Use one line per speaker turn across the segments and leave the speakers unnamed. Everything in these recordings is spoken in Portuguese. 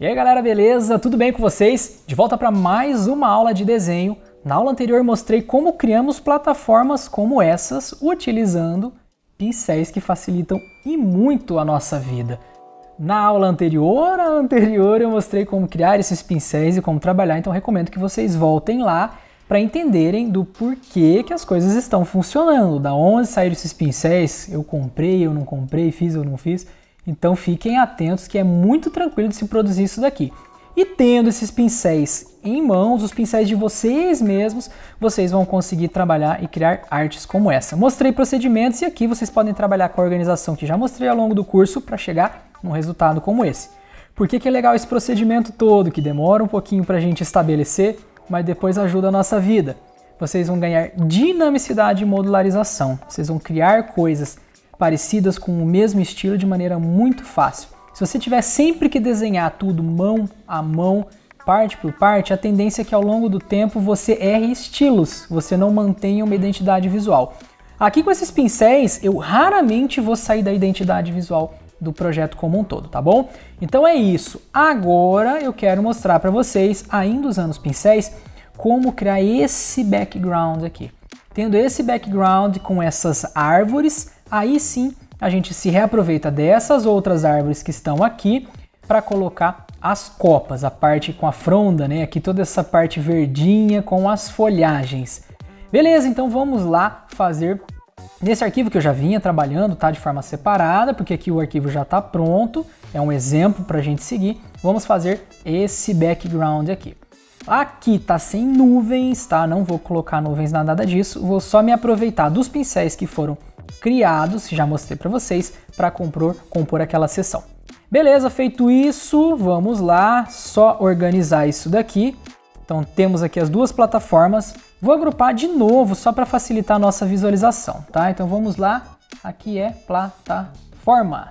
E aí galera, beleza? Tudo bem com vocês? De volta para mais uma aula de desenho. Na aula anterior mostrei como criamos plataformas como essas utilizando pincéis que facilitam e muito a nossa vida. Na aula anterior eu mostrei como criar esses pincéis e como trabalhar, então recomendo que vocês voltem lá para entenderem do porquê que as coisas estão funcionando, da onde saíram esses pincéis, eu comprei, eu não comprei, fiz ou não fiz. Então fiquem atentos que é muito tranquilo de se produzir isso daqui. E tendo esses pincéis em mãos, os pincéis de vocês mesmos, vocês vão conseguir trabalhar e criar artes como essa. Mostrei procedimentos e aqui vocês podem trabalhar com a organização que já mostrei ao longo do curso para chegar num resultado como esse. Por que é legal esse procedimento todo, que demora um pouquinho para a gente estabelecer, mas depois ajuda a nossa vida? Vocês vão ganhar dinamicidade e modularização. Vocês vão criar coisas parecidas com o mesmo estilo de maneira muito fácil. Se você tiver sempre que desenhar tudo mão a mão, parte por parte, a tendência é que ao longo do tempo você erre estilos, você não mantenha uma identidade visual. Aqui com esses pincéis, eu raramente vou sair da identidade visual do projeto como um todo, tá bom? Então é isso. Agora eu quero mostrar para vocês, ainda usando os pincéis, como criar esse background aqui. Tendo esse background com essas árvores, aí sim a gente se reaproveita dessas outras árvores que estão aqui para colocar as copas, a parte com a fronda, né? Aqui toda essa parte verdinha com as folhagens. Beleza, então vamos lá fazer nesse arquivo que eu já vinha trabalhando, tá? De forma separada, porque aqui o arquivo já está pronto, é um exemplo para a gente seguir. Vamos fazer esse background aqui. Aqui tá sem nuvens, tá? Não vou colocar nuvens na nada disso, vou só me aproveitar dos pincéis que foram criados, já mostrei para vocês, para compor aquela seção. Beleza, feito isso, vamos lá, só organizar isso daqui. Então temos aqui as duas plataformas, vou agrupar de novo só para facilitar a nossa visualização, tá? Então vamos lá, aqui é plataforma.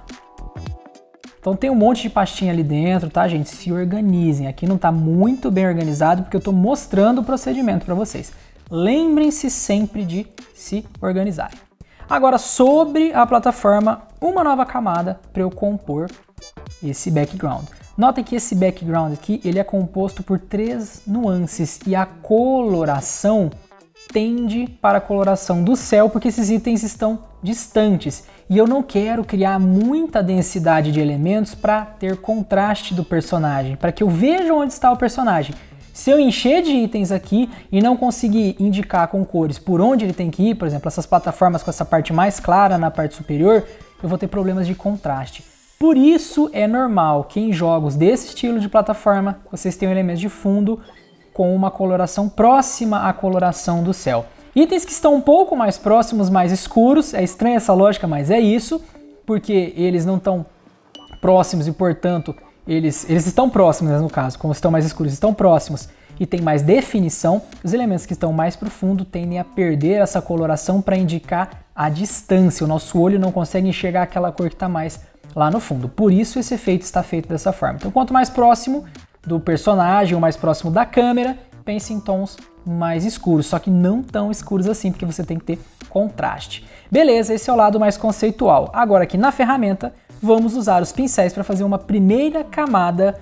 Então tem um monte de pastinha ali dentro, tá, gente? Se organizem. Aqui não está muito bem organizado porque eu estou mostrando o procedimento para vocês. Lembrem-se sempre de se organizarem. Agora, sobre a plataforma, uma nova camada para eu compor esse background. Notem que esse background aqui, ele é composto por 3 nuances e a coloração tende para a coloração do céu porque esses itens estão distantes e eu não quero criar muita densidade de elementos para ter contraste do personagem, para que eu veja onde está o personagem. Se eu encher de itens aqui e não conseguir indicar com cores por onde ele tem que ir, por exemplo, essas plataformas com essa parte mais clara na parte superior, eu vou ter problemas de contraste. Por isso é normal que em jogos desse estilo de plataforma vocês tenham elementos de fundo com uma coloração próxima à coloração do céu. Itens que estão um pouco mais próximos, mais escuros, é estranha essa lógica, mas é isso, porque eles não estão próximos e, portanto, eles estão próximos, né, no caso, como estão mais escuros, estão próximos e tem mais definição. Os elementos que estão mais para o fundo tendem a perder essa coloração para indicar a distância. O nosso olho não consegue enxergar aquela cor que está mais lá no fundo. Por isso esse efeito está feito dessa forma. Então, quanto mais próximo do personagem ou mais próximo da câmera, pense em tons mais escuros, só que não tão escuros assim, porque você tem que ter contraste. Beleza, esse é o lado mais conceitual. Agora aqui na ferramenta, vamos usar os pincéis para fazer uma primeira camada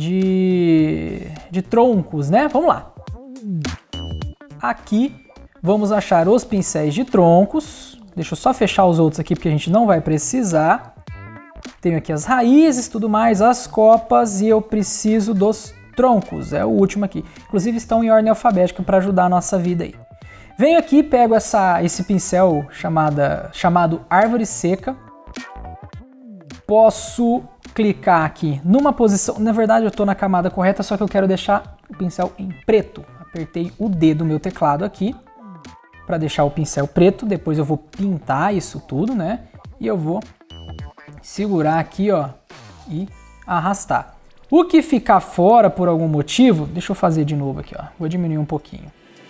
de troncos, né? Vamos lá. Aqui vamos achar os pincéis de troncos. Deixa eu só fechar os outros aqui porque a gente não vai precisar. Tenho aqui as raízes, tudo mais, as copas e eu preciso dos troncos, é o último aqui. Inclusive estão em ordem alfabética para ajudar a nossa vida aí. Venho aqui, pego esse pincel chamado árvore seca. Posso clicar aqui numa posição, na verdade eu estou na camada correta, só que eu quero deixar o pincel em preto. Apertei o D do meu teclado aqui para deixar o pincel preto, depois eu vou pintar isso tudo, né? E eu vou segurar aqui, ó, e arrastar. O que ficar fora por algum motivo, deixa eu fazer de novo aqui, ó. Vou diminuir um pouquinho.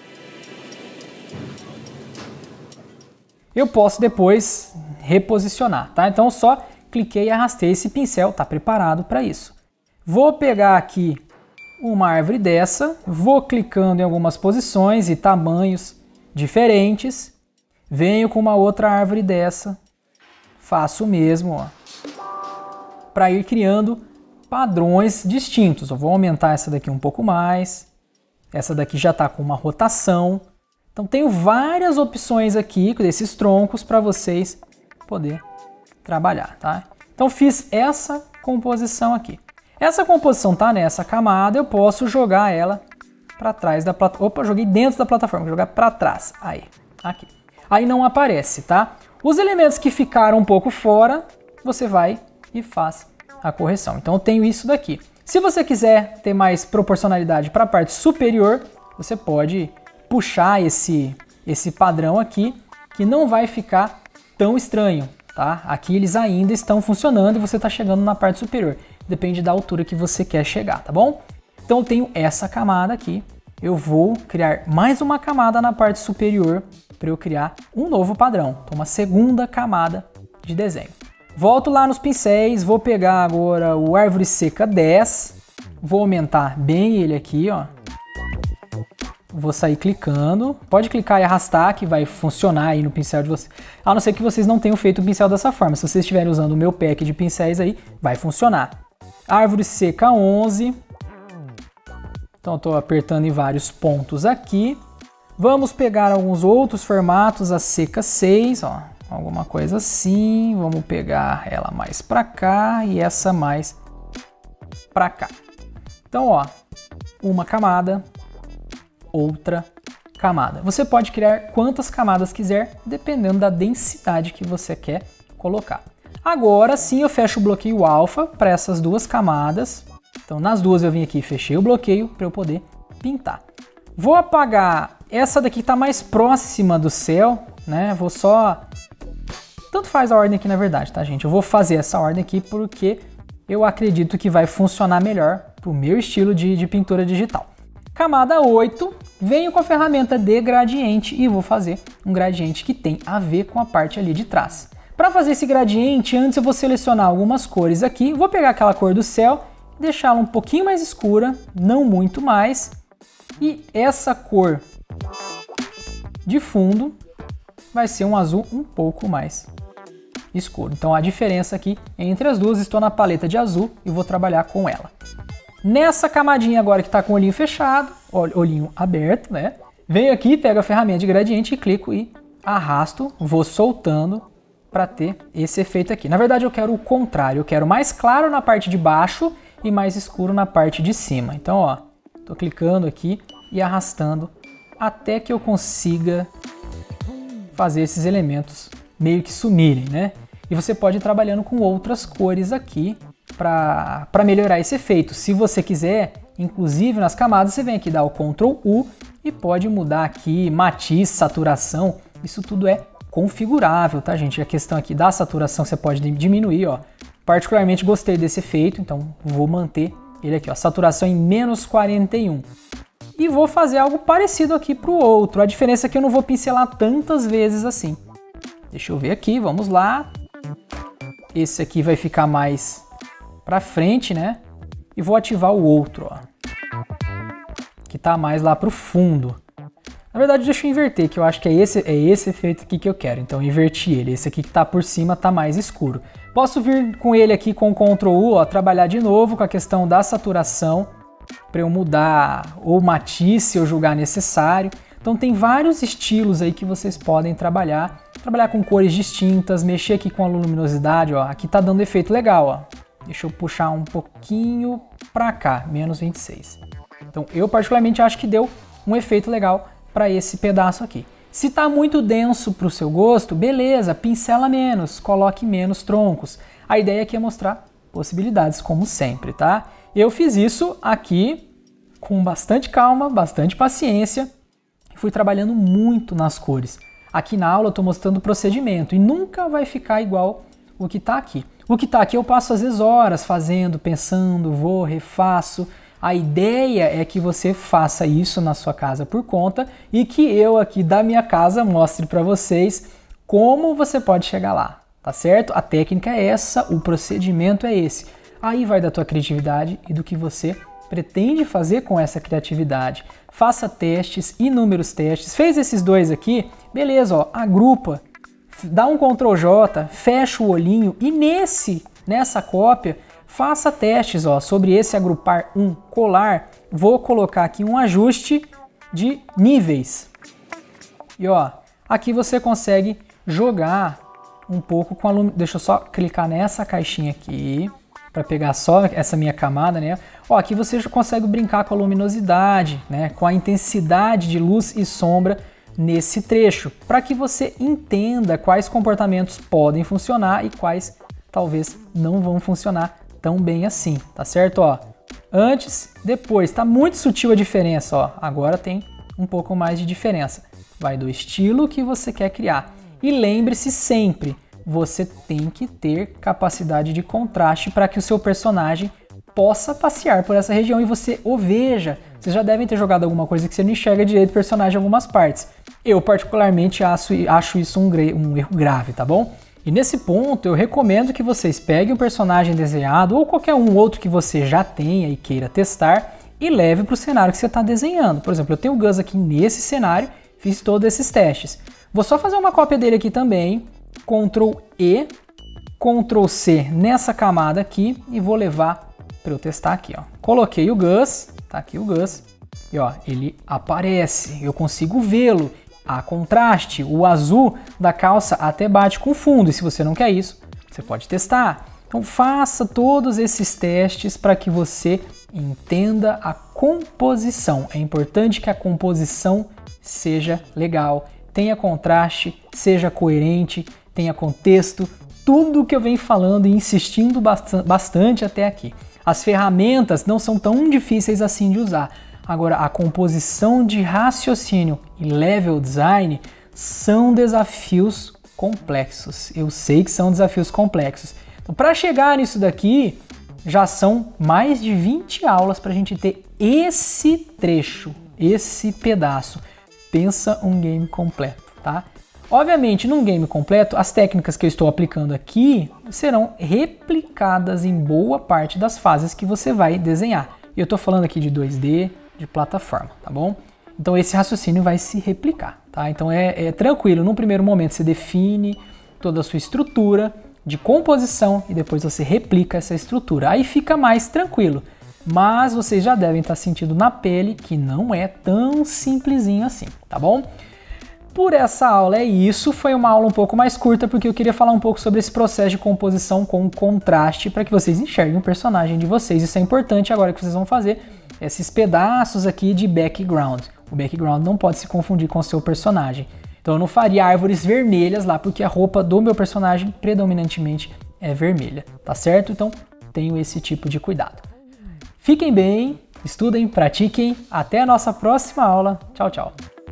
Eu posso depois reposicionar, tá? Então só cliquei e arrastei esse pincel, tá preparado para isso. Vou pegar aqui uma árvore dessa, vou clicando em algumas posições e tamanhos diferentes, venho com uma outra árvore dessa, faço o mesmo, ó, para ir criando padrões distintos. Eu vou aumentar essa daqui um pouco mais. Essa daqui já está com uma rotação. Então tenho várias opções aqui desses troncos para vocês poder trabalhar, tá? Então fiz essa composição aqui. Essa composição tá nessa camada, eu posso jogar ela para trás da plataforma. Opa, joguei dentro da plataforma, vou jogar para trás. Aí, aqui. Aí não aparece, tá? Os elementos que ficaram um pouco fora, você vai e faz a correção. Então eu tenho isso daqui. Se você quiser ter mais proporcionalidade para a parte superior, você pode puxar esse padrão aqui, que não vai ficar tão estranho, tá? Aqui eles ainda estão funcionando e você está chegando na parte superior. Depende da altura que você quer chegar, tá bom? Então eu tenho essa camada aqui. Eu vou criar mais uma camada na parte superior para eu criar um novo padrão. Então uma segunda camada de desenho. Volto lá nos pincéis, vou pegar agora o árvore seca 10. Vou aumentar bem ele aqui, ó. Vou sair clicando, pode clicar e arrastar que vai funcionar aí no pincel de vocês. A não ser que vocês não tenham feito o pincel dessa forma. Se vocês estiverem usando o meu pack de pincéis aí, vai funcionar. Árvore seca 11. Então eu estou apertando em vários pontos aqui. Vamos pegar alguns outros formatos, a seca 6, ó. Alguma coisa assim. Vamos pegar ela mais para cá e essa mais para cá. Então, ó, uma camada, outra camada. Você pode criar quantas camadas quiser, dependendo da densidade que você quer colocar. Agora sim eu fecho o bloqueio alfa para essas duas camadas. Então nas duas eu vim aqui e fechei o bloqueio para eu poder pintar. Vou apagar essa daqui que está mais próxima do céu, né? Vou só... Tanto faz a ordem aqui na verdade, tá gente? Eu vou fazer essa ordem aqui porque eu acredito que vai funcionar melhor para o meu estilo de pintura digital. Camada 8, venho com a ferramenta de gradiente e vou fazer um gradiente que tem a ver com a parte ali de trás. Para fazer esse gradiente, antes eu vou selecionar algumas cores aqui, vou pegar aquela cor do céu, deixá-la um pouquinho mais escura, não muito mais, e essa cor de fundo vai ser um azul um pouco mais escuro. Então a diferença aqui entre as duas, estou na paleta de azul e vou trabalhar com ela. Nessa camadinha agora que está com o olhinho fechado, olhinho aberto, né? Venho aqui, pego a ferramenta de gradiente e clico e arrasto, vou soltando para ter esse efeito aqui. Na verdade eu quero o contrário, eu quero mais claro na parte de baixo e mais escuro na parte de cima. Então, ó, tô clicando aqui e arrastando até que eu consiga fazer esses elementos meio que sumirem, né? E você pode ir trabalhando com outras cores aqui para melhorar esse efeito. Se você quiser, inclusive nas camadas, você vem aqui dar o Ctrl U e pode mudar aqui matiz, saturação, isso tudo é configurável, tá gente? A questão aqui da saturação você pode diminuir, ó. Particularmente gostei desse efeito, então vou manter ele aqui, ó, saturação em menos 41. E vou fazer algo parecido aqui para o outro. A diferença é que eu não vou pincelar tantas vezes assim. Deixa eu ver aqui, vamos lá. Esse aqui vai ficar mais para frente, né? E vou ativar o outro, ó, que tá mais lá pro fundo. Na verdade, deixa eu inverter, que eu acho que é esse efeito aqui que eu quero. Então, inverti ele. Esse aqui que tá por cima tá mais escuro. Posso vir com ele aqui com o Ctrl U, ó, trabalhar de novo com a questão da saturação, para eu mudar o matiz se eu julgar necessário. Então, tem vários estilos aí que vocês podem trabalhar. Trabalhar com cores distintas, mexer aqui com a luminosidade, ó. Aqui tá dando efeito legal, ó. Deixa eu puxar um pouquinho para cá, menos 26. Então, eu particularmente acho que deu um efeito legal para esse pedaço aqui. Se está muito denso para o seu gosto, beleza, pincela menos, coloque menos troncos. A ideia aqui é mostrar possibilidades, como sempre, tá? Eu fiz isso aqui com bastante calma, bastante paciência, e fui trabalhando muito nas cores. Aqui na aula eu estou mostrando o procedimento e nunca vai ficar igual o que está aqui. O que está aqui eu passo às vezes horas fazendo, pensando, vou, refaço. A ideia é que você faça isso na sua casa por conta e que eu aqui da minha casa mostre para vocês como você pode chegar lá, tá certo? A técnica é essa, o procedimento é esse. Aí vai da tua criatividade e do que você pretende fazer com essa criatividade. Faça testes, inúmeros testes. Fez esses dois aqui, beleza, ó, agrupa, dá um Ctrl J, fecha o olhinho e nessa cópia faça testes ó, sobre esse agrupar um colar. Vou colocar aqui um ajuste de níveis. E ó, aqui você consegue jogar um pouco com a luminosidade. Deixa eu só clicar nessa caixinha aqui para pegar só essa minha camada, né? Ó, aqui você já consegue brincar com a luminosidade, né? Com a intensidade de luz e sombra nesse trecho, para que você entenda quais comportamentos podem funcionar e quais talvez não vão funcionar tão bem assim, tá certo? Ó, antes, depois, tá muito sutil a diferença, ó. Agora tem um pouco mais de diferença. Vai do estilo que você quer criar. E lembre-se sempre, você tem que ter capacidade de contraste para que o seu personagem possa passear por essa região e você o veja. Vocês já devem ter jogado alguma coisa que você não enxerga direito o personagem em algumas partes. Eu particularmente acho isso um erro grave, tá bom? E nesse ponto eu recomendo que vocês peguem um personagem desenhado ou qualquer um outro que você já tenha e queira testar e leve para o cenário que você está desenhando. Por exemplo, eu tenho o Gus aqui nesse cenário, fiz todos esses testes. Vou só fazer uma cópia dele aqui também, Ctrl E, Ctrl C nessa camada aqui e vou levar para eu testar aqui, ó. Coloquei o Gus, tá aqui o Gus, e ó, ele aparece, eu consigo vê-lo. Há contraste, o azul da calça até bate com o fundo, e se você não quer isso, você pode testar. Então faça todos esses testes para que você entenda a composição. É importante que a composição seja legal, tenha contraste, seja coerente, tenha contexto, tudo que eu venho falando e insistindo bastante até aqui. As ferramentas não são tão difíceis assim de usar. Agora, a composição de raciocínio e level design são desafios complexos. Eu sei que são desafios complexos. Então, para chegar nisso daqui, já são mais de 20 aulas para a gente ter esse trecho, esse pedaço. Pensa um game completo, tá? Obviamente, num game completo, as técnicas que eu estou aplicando aqui serão replicadas em boa parte das fases que você vai desenhar. Eu estou falando aqui de 2D, de plataforma, tá bom? Então esse raciocínio vai se replicar, tá? Então é tranquilo, num primeiro momento você define toda a sua estrutura de composição e depois você replica essa estrutura. Aí fica mais tranquilo, mas vocês já devem estar sentindo na pele que não é tão simplesinho assim, tá bom? Por essa aula é isso, foi uma aula um pouco mais curta porque eu queria falar um pouco sobre esse processo de composição com contraste para que vocês enxerguem o personagem de vocês. Isso é importante agora que vocês vão fazer esses pedaços aqui de background. O background não pode se confundir com o seu personagem. Então eu não faria árvores vermelhas lá porque a roupa do meu personagem predominantemente é vermelha, tá certo? Então tenho esse tipo de cuidado. Fiquem bem, estudem, pratiquem. Até a nossa próxima aula. Tchau, tchau.